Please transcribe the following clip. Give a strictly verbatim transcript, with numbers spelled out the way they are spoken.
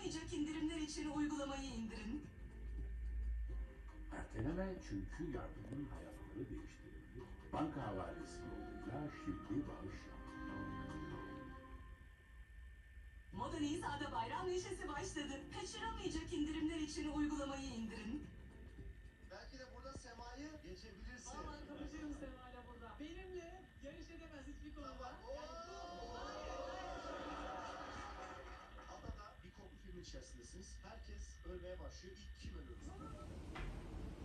Kaçıramayacak indirimler için uygulamayı indirin. Erteleme çünkü yardımın hayatları değiştirebilir. Banka havalesi yoluyla şimdi bağış yap. Moda Nisa'da bayram neşesi başladı. Kaçıramayacak indirimler için uygulamayı indirin. Belki de burada Sema'yı geçebilirsin. Vallahi kapışırım Sema'yla burada. Benimle yarış edemez hiçbir konuda. Tamam. Yani, hayır, hayır. Adada bir korku filmi içerisindesiniz. Herkes ölmeye başlıyor. İlk kim ölür?